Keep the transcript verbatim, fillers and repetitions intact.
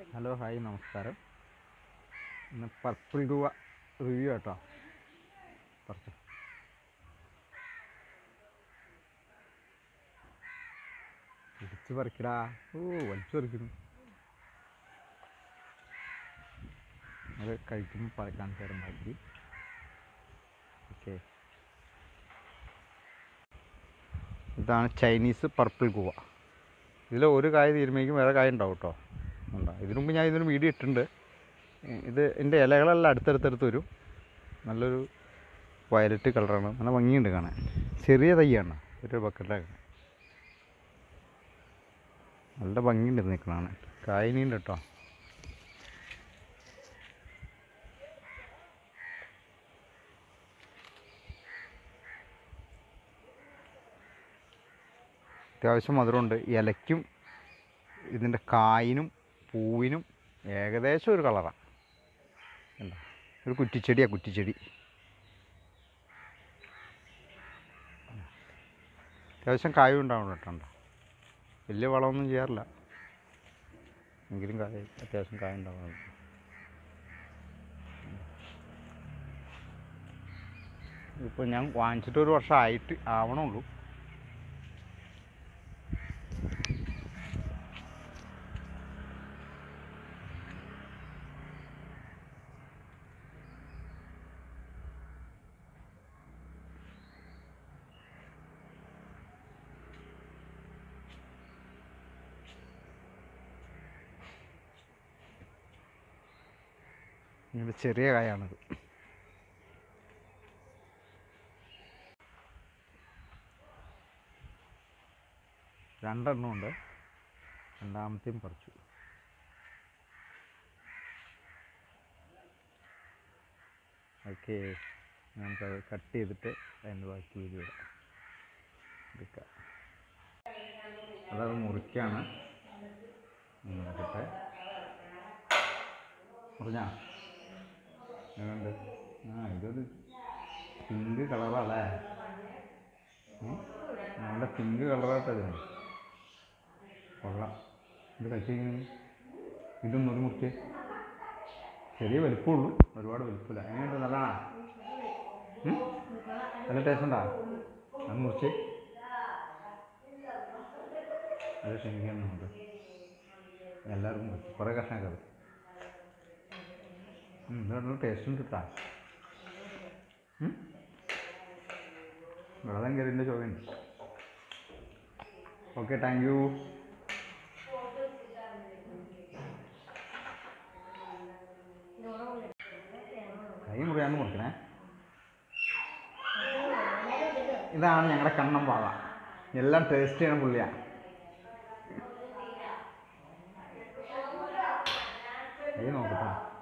Hello hi നമസ്കാരം. ഇന്ന് purple guava review കേട്ടോ. കുറച്ച് ഇടിച്ച് പറിക്കടാ. ഓ വലിച്ചു പറിക്കുന്നു. അത് കഴിക്കുമ്പോൾ പറിക്കാൻ തരം ബാക്കി. ഓക്കെ, ഇതാണ് ചൈനീസ് പർപ്പിൾ ഗുവ. ഇതിൽ ഒരു കായ തീരുമാനിക്കും വേറെ കായ ഉണ്ടാവും കേട്ടോ. ഉണ്ടാവും. ഇതിനു മുമ്പ് ഞാൻ ഇതിനൊരു വീഡിയോ ഇട്ടിട്ടുണ്ട്. ഇത് എൻ്റെ ഇലകളെല്ലാം അടുത്തടുത്തടുത്ത് വരും. നല്ലൊരു വയലറ്റ് കളറാണ്, നല്ല ഭംഗിയുണ്ട് കാണാൻ. ചെറിയ തൈയാണ്, ഒരു ബക്കറ്റിലാണ്. നല്ല ഭംഗിയുണ്ട് നിൽക്കണാണ്. കായനിയുണ്ട് കേട്ടോ. അത്യാവശ്യം മധുരമുണ്ട്. ഇലയ്ക്കും ഇതിൻ്റെ കായിനും പൂവിനും ഏകദേശം ഒരു കളറാണ്. എന്താ ഒരു കുറ്റിച്ചെടിയാണ്, കുറ്റിച്ചെടി. അത്യാവശ്യം കായും ഉണ്ടാവണം കേട്ടോ. വലിയ വളമൊന്നും ചെയ്യാറില്ല, എങ്കിലും കായ അത്യാവശ്യം കായ ഉണ്ടാവണം. ഇപ്പോൾ ഞാൻ വാങ്ങിച്ചിട്ട് ഒരു വർഷം ആയിട്ട് ആവണുള്ളൂ. ഇങ്ങനെ ചെറിയ കായാണത്. രണ്ടെണ്ണം ഉണ്ട്, രണ്ടാമത്തെയും പറിച്ചു. ഓക്കെ, നമുക്കത് കട്ട് ചെയ്തിട്ട് അതിൻ്റെ ബാക്കി വീഡിയോ ഇടാം. എടുക്കാം. അതത് മുറിക്കാണ്. നോക്കട്ടെ, മുറിഞ്ഞാ എങ്ങനെയുണ്ട്? ആ ഇതൊരു പിങ്ക് കളറല്ലേ, നല്ല പിങ്ക് കളറായിട്ടതിന് കൊള്ളാം. ഇത് കഴിച്ചിങ്ങനെ ഇതൊന്നും ഒരു മുറിച്ച് ചെറിയ വലിപ്പമുള്ളൂ, ഒരുപാട് വലിപ്പമില്ല. എങ്ങനെയുണ്ട്? നല്ലതാണോ? നല്ല ടേസ്റ്റ് ഉണ്ടോ? അത് മുറിച്ച് അത് ക്ഷമിക്കുന്നുണ്ട്. എല്ലാവർക്കും മുറിച്ച് കുറേ കഷ്ണമൊക്കെ അത് നല്ല ടേസ്റ്റ് ഉണ്ട് കിട്ടാ. വെള്ളം കയറിൻ്റെ ചോദ്യമുണ്ട്. Okay, thank you. കൈ മുറിയാന്ന് മുറിക്കണേ. ഇതാണ് ഞങ്ങളുടെ കണ്ണം പാവ. എല്ലാം ടേസ്റ്റ് ചെയ്യണ പുള്ളിയാണ്. കൈ നോക്കട്ടെ.